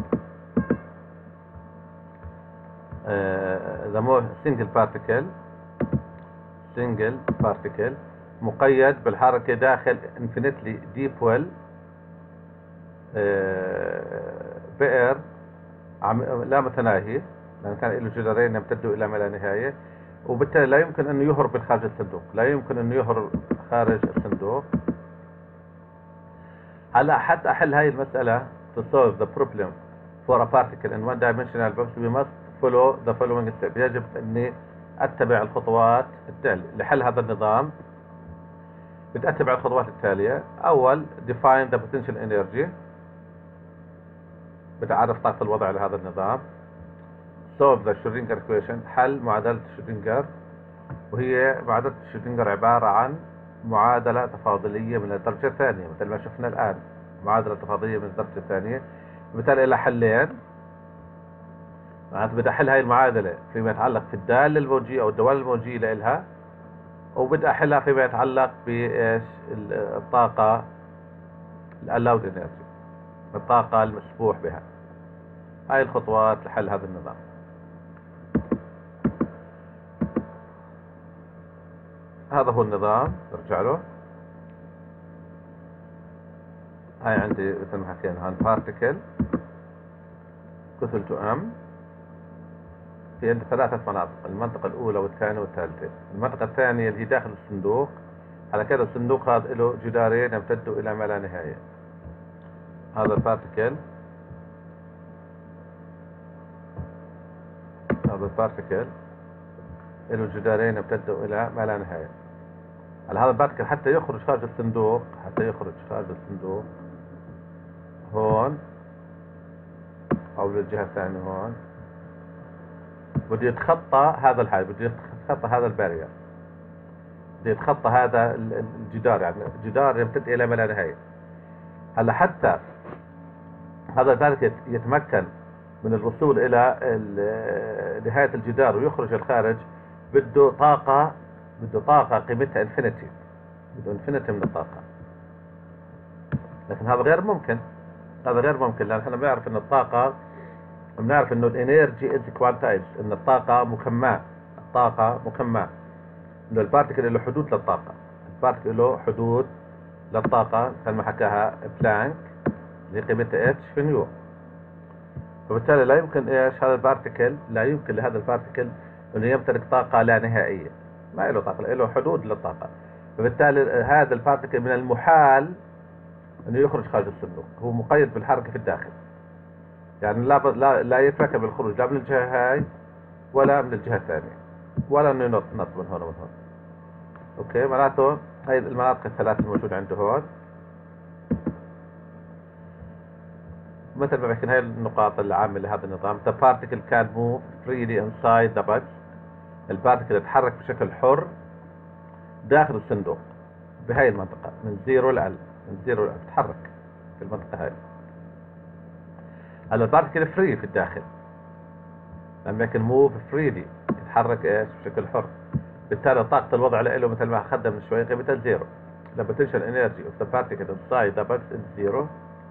Speaker 1: the more single particle single particle مقيد بالحركة داخل infinitely deep well بئر لا متناهي، لأن كان له جدارين يمتدوا إلى ما لا نهاية، وبالتالي لا يمكن أنه يهرب من خارج الصندوق، لا يمكن أنه يهرب خارج الصندوق. هلا حتى أحل هاي المسألة to solve the problem for a particle in one dimensional box we must follow the following step. يجب أني أتبع الخطوات التالية لحل هذا النظام. بدي أتبع الخطوات التالية. أول define the potential energy، بدي أعرف طاقة الوضع لهذا النظام. solve the Schrödinger equation، حل معادلة شرودنجر، وهي معادلة شرودنجر عبارة عن معادلة تفاضلية من الدرجة الثانية مثل ما شفنا الآن، معادلة تفاضلية من الدرجة الثانية، بالتالي لها حلين. معناته بدي أحل هاي المعادلة فيما يتعلق في الدالة الموجية أو الدوال الموجية لإلها، وبدي أحلها فيما يتعلق بإيش الطاقة allowed energy، الطاقة المسموح بها. هاي الخطوات لحل هذا النظام. هذا هو النظام، نرجع له. هاي عندي مثل ما حكينا هان بارتيكل كتلته ام، في عندي ثلاثة مناطق، المنطقة الأولى والثانية والثالثة. المنطقة الثانية اللي هي داخل الصندوق، على كذا الصندوق هذا له جدارين يمتدوا إلى ما لا نهاية. هذا البارتيكل هذا البارتيكل له جدارين يمتدوا إلى ما لا نهاية. على هذا البارتيكل حتى يخرج خارج الصندوق حتى يخرج خارج الصندوق هون أو للجهة الثانية هون، بده يتخطى هذا الحاجز، بده يتخطى هذا البارير، بده يتخطى هذا الجدار، يعني الجدار يمتد إلى ما لا نهاية. هلا حتى هذا البارتيكل يتمكن من الوصول إلى نهاية الجدار ويخرج الخارج، بده طاقة بده طاقة قيمتها انفينيتي، بده انفينيتي من الطاقة. لكن هذا غير ممكن، هذا غير ممكن، لأن احنا بنعرف إن الطاقة بنعرف إنه الانرجي از كوانتايز، إن الطاقة مكماة، الطاقة مكماة، إنه البارتيكل له حدود للطاقة، البارتيكل له حدود للطاقة مثل ما حكاها بلانك اللي قيمتها اتش في نيو. وبالتالي لا يمكن ايش هذا البارتيكل، لا يمكن لهذا البارتيكل انه يمتلك طاقة لا نهائية، ما له طاقة، له حدود للطاقة. فبالتالي هذا البارتيكل من المحال انه يخرج خارج الصندوق، هو مقيد بالحركة في الداخل، يعني لا لا لا يتمكن بالخروج لا من الجهة هاي ولا من الجهة الثانية، ولا انه ينط نط من هون ومن هون. اوكي، معناته هاي المناطق الثلاث الموجودة عنده هون، مثل ما بحكي هاي النقاط العامة لهذا النظام. The particle can move freely inside the box. البارتيكل يتحرك بشكل حر داخل الصندوق بهاي المنطقة من زيرو ل ال، من زيرو ل ال تتحرك في المنطقة هاي. هلا البارتيكل فري في الداخل، لما يكون موف فريلي يتحرك ايش بشكل حر، بالتالي طاقة الوضع له مثل ما اخذنا من شوي قيمتها زيرو. The potential energy of the particle inside the box is zero.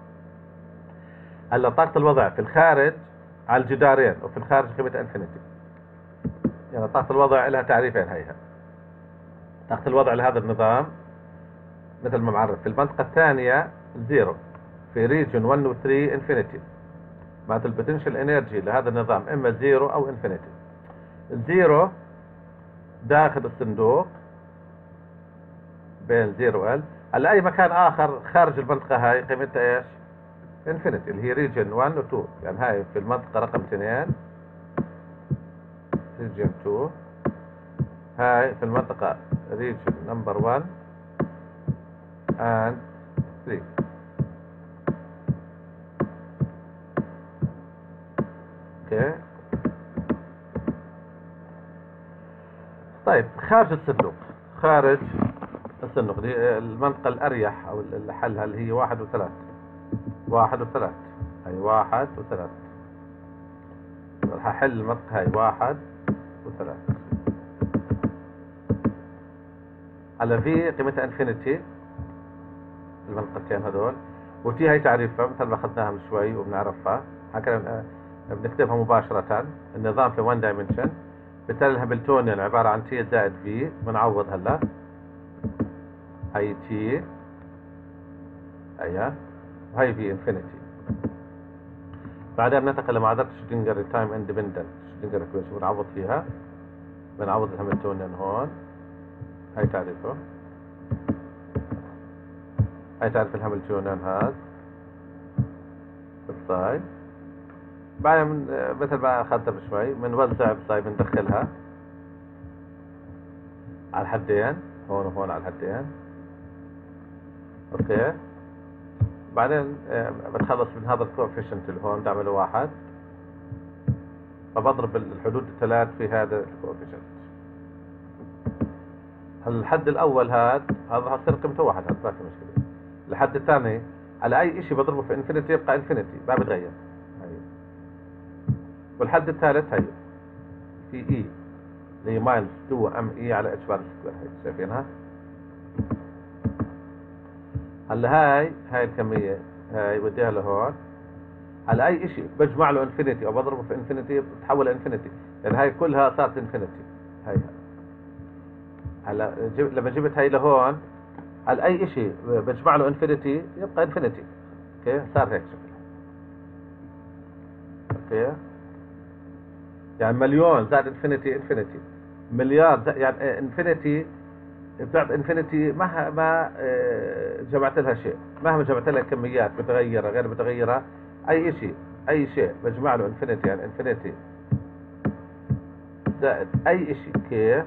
Speaker 1: هلا طاقة الوضع في الخارج على الجدارين وفي الخارج قيمتها انفينيتي. يعني طاقة الوضع لها تعريفين هيها. طاقة الوضع لهذا النظام مثل ما معرف في المنطقة الثانية زيرو، في ريجن واحد و ثلاثة انفينيتي. معناته البوتنشال انرجي لهذا النظام اما زيرو او انفينيتي. الزيرو داخل الصندوق بين زيرو و ال، على اي مكان اخر خارج المنطقة هاي قيمتها ايش؟ انفينيتي، اللي هي ريجن واحد و اثنين. يعني هاي في المنطقة رقم اثنين ريجن اثنين، هاي في المنطقة ريجن نمبر واحد and ثلاثة. اوكي، طيب خارج الصندوق، خارج الصندوق دي المنطقة الأريح أو الحل اللي هي واحد وثلاث، واحد وثلاث، هاي واحد وثلاث. راح أحل المنطقة هاي واحد وثلاث. على في قيمتها انفينيتي المنطقتين هذول، وتي هاي تعريفها مثل ما أخذناها من شوي وبنعرفها، هكذا بنكتبها مباشرة. النظام في وان دايمنشن، بالتالي الهاملتونيان عبارة عن تي زائد في، بنعوض هلا هاي تي هيا وهي في انفينيتي. بعدها بننتقل لمعادلة شرودنجر تايم اندبندنت شرودنجر ايكويشن، بنعوض فيها، بنعوض الهاملتونيان هون. هاي تعريفه، هاي تعرف الهاملتونيان هذا بالصاي. بعدين من مثل ما اخذتها بشوي بنوزع بصاي، بندخلها على الحدين هون وهون على الحدين. اوكي، بعدين بتخلص من هذا الكوفيشنت اللي هون بعمله واحد، فبضرب الحدود الثلاث في هذا الكوفيشنت. الحد الاول هذا هذا حصير قيمته واحد، هذا ما في مشكله. الحد الثاني على اي شيء بضربه في انفينيتي يبقى انفينيتي ما بتغير. هي. والحد الثالث هي في اي اللي هي ماينس اثنين ام اي على اتش بار سكوير. هي شايفينها؟ هلا هاي هاي الكميه هاي بديها لهون، على اي شيء بجمع له انفينيتي او بضربه في انفينيتي بتحول لانفينيتي، لان هاي كلها صارت انفينيتي. هاي هلا جب... لما جبت هاي لهون على اي شيء بجمع له انفينيتي يبقى انفينيتي. اوكي، صار هيك شكلها. اوكي، يعني مليون زائد انفينيتي انفينيتي، مليار زائد يعني انفينيتي بتعطي انفينيتي مهما جمعت لها شيء، مهما جمعت لها كميات متغيره غير متغيره، اي شيء اي شيء بجمع له انفينيتي، يعني انفينيتي زائد اي شيء كيف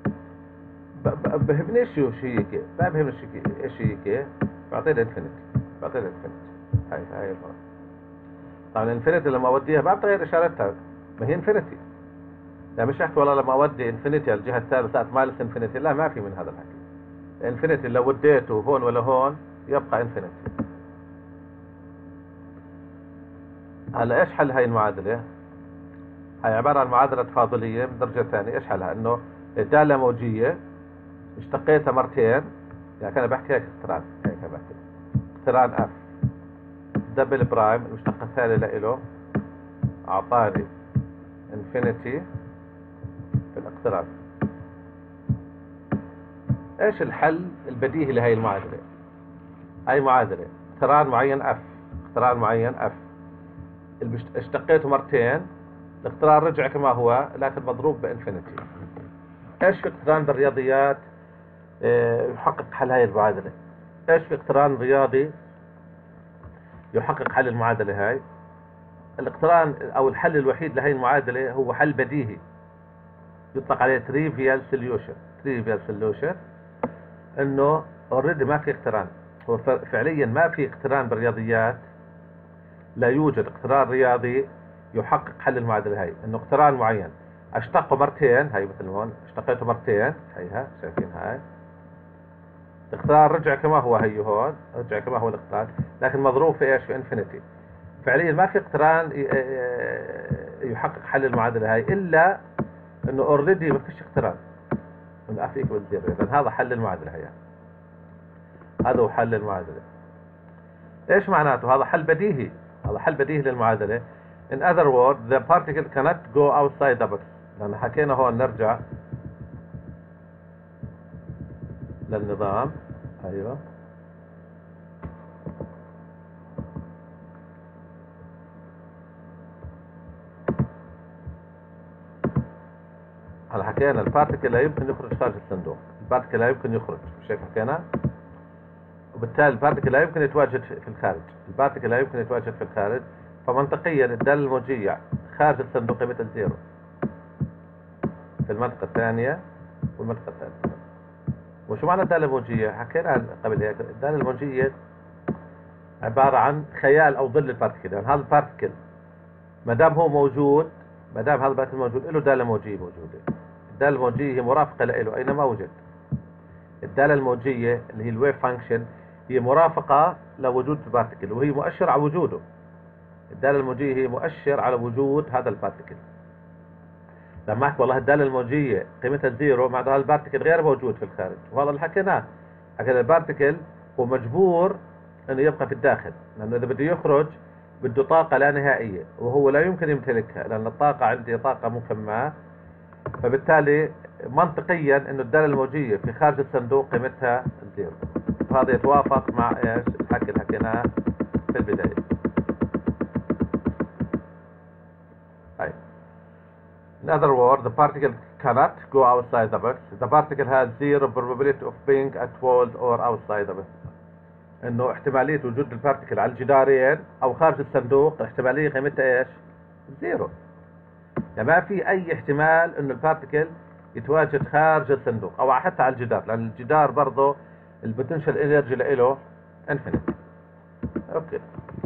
Speaker 1: بهمني شو شيء كيف، ما بهمني شيء ايش شيء كيف، بعطيها انفينيتي، بعطيها انفينيتي. هاي هاي المرة. طبعا الانفينيتي لما اوديها ما بتغير اشارتها، ما هي انفينيتي. لا مش احكي والله لما اودي انفينيتي على الجهه الثالثه صارت ماينس انفينيتي، لا ما في من هذا الحكي. انفينيتي لو وديته هون ولا هون يبقى انفينيتي. هلا ايش حل هاي المعادله؟ هاي عباره عن معادله تفاضليه من درجه ثانيه. ايش حلها؟ انه الداله موجيه اشتقيتها مرتين، يعني كان بحكي هيك اقتران، هيك بحكي اقتران اف دبل برايم، المشتقه الثانيه لإله اعطاني انفينيتي في الاقتران. ايش الحل البديهي لهي المعادله؟ هاي معادله اقتران معين اف، اقتران معين اف، اشتقيته مرتين، الاقتران رجع كما هو لكن مضروب بانفينيتي. ايش في اقتران بالرياضيات اه يحقق حل هاي المعادله؟ ايش في اقتران رياضي يحقق حل المعادله هاي؟ الاقتران او الحل الوحيد لهي المعادله هو حل بديهي يطلق عليه trivial solution. trivial solution انه اوريدي ما في اقتران، هو فعليا ما في اقتران بالرياضيات، لا يوجد اقتران رياضي يحقق حل المعادلة هاي، انه اقتران معين اشتقه مرتين، هاي مثل هون اشتقيته مرتين، هيها شايفين هاي الاقتران رجع كما هو، هي هون رجع كما هو الاقتران، لكن مضروب في ايش؟ في انفينيتي. فعليا ما في اقتران يحقق حل المعادلة هاي الا انه اوريدي ما فيش اقتران، انه اف ايكوال زيرو، اذا هذا حل المعادلة هي، هذا هو حل المعادلة. ايش معناته؟ هذا حل بديهي، هذا حل بديهي للمعادلة. in other words the particle cannot go outside the box. لأن حكينا هون نرجع للنظام. ايوه هلا حكينا البارتيكل لا يمكن يخرج خارج الصندوق، البارتيكل لا يمكن يخرج، مش هيك حكينا؟ وبالتالي البارتيكل لا يمكن يتواجد في الخارج، البارتيكل لا يمكن يتواجد في الخارج، فمنطقيا الدالة الموجية خارج الصندوق مثل زيرو في المنطقة الثانية والمنطقة الثالثة. وشو معنى الدالة الموجية؟ حكينا قبل هيك، الدالة الموجية عبارة عن خيال أو ظل البارتيكل، يعني هذا البارتيكل ما دام هو موجود، ما دام هذا البارتيكل موجود له دالة موجية موجودة. الدالة الموجية هي مرافقة له أينما وجد. الدالة الموجية اللي هي الويف فانكشن هي مرافقة لوجود البارتيكل، وهي مؤشر على وجوده. الدالة الموجية هي مؤشر على وجود هذا البارتيكل. لما احكي والله الدالة الموجية قيمتها زيرو، معناتها هذا البارتيكل غير موجود في الخارج، وهذا اللي حكيناه. حكينا البارتيكل هو مجبور انه يبقى في الداخل، لانه اذا بده يخرج بده طاقة لا نهائية، وهو لا يمكن يمتلكها، لان الطاقة عندي طاقة مكملة. فبالتالي منطقيا انه الدالة الموجية في خارج الصندوق قيمتها زيرو. وهذا يتوافق مع ايش؟ الحكي اللي حكيناه في البداية. طيب. In other words, the particle cannot go outside the box. The particle has zero probability of being at wall or outside the box. انه احتمالية وجود البارتيكل على الجدارين او خارج الصندوق، الاحتمالية قيمتها ايش؟ زيرو. يعني ما في اي احتمال انه البارتيكل يتواجد خارج الصندوق او حتى على الجدار، لان الجدار برضه البوتنشال انرجي له انفينيت. اوكي.